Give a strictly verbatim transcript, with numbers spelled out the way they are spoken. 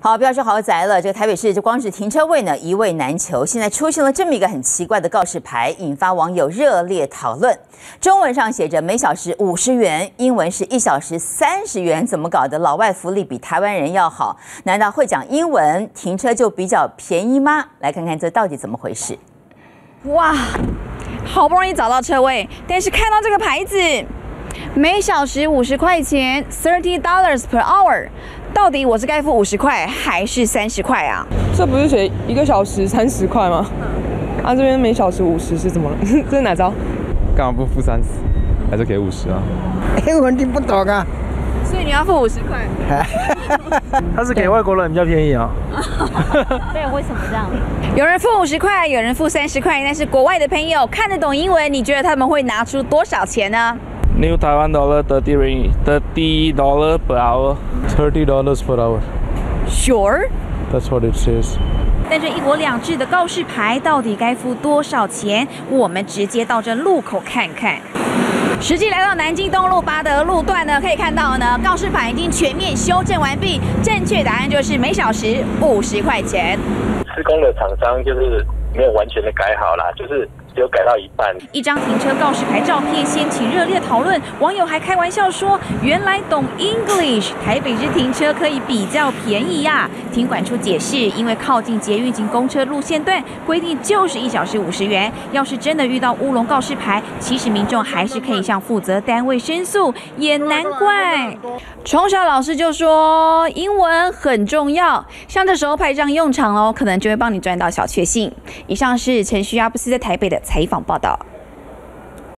好，不要说豪宅了，这个台北市就光是停车位呢一位难求。现在出现了这么一个很奇怪的告示牌，引发网友热烈讨论。中文上写着每小时五十元，英文是一小时三十元，怎么搞的？老外福利比台湾人要好？难道会讲英文停车就比较便宜吗？来看看这到底怎么回事。 哇，好不容易找到车位，但是看到这个牌子，每小时五十块钱 ，thirty dollars per hour。 到底我是该付五十块还是三十块啊？ 这不是写一个小时三十块吗？嗯、啊，这边每小时五十是怎么了？这是哪招？ 干嘛不付三十，还是给五十啊？ 英文听不懂啊。 所以你要付五十块。 他是给外国人比较便宜啊。 对，为什么这样？ 有人付五十块，有人付三十块，但是国外的朋友看得懂英文，你觉得他们会拿出多少钱呢？ New Taiwan dollar thirty ringgit, thirty dollar per hour. Thirty dollars per hour. Sure. That's what it says. 但这一国两制的告示牌到底该付多少钱？我们直接到这路口看看。实际来到南京东路八德路段呢，可以看到呢，告示牌已经全面修正完毕。正确答案就是每小时五十块钱。 施工的厂商就是没有完全的改好啦，就是。 只有改到一半。 一张停车告示牌照片掀起热烈讨论，网友还开玩笑说：“原来懂 English， 台北市停车可以比较便宜呀、啊。”停管处解释，因为靠近捷运及公车路线段，规定就是一小时五十元。要是真的遇到乌龙告示牌，其实民众还是可以向负责单位申诉，也难怪。从小老师就说英文很重要，像这时候派上用场哦，可能就会帮你赚到小确幸。以上是陈旭阿布斯在台北的采访报道。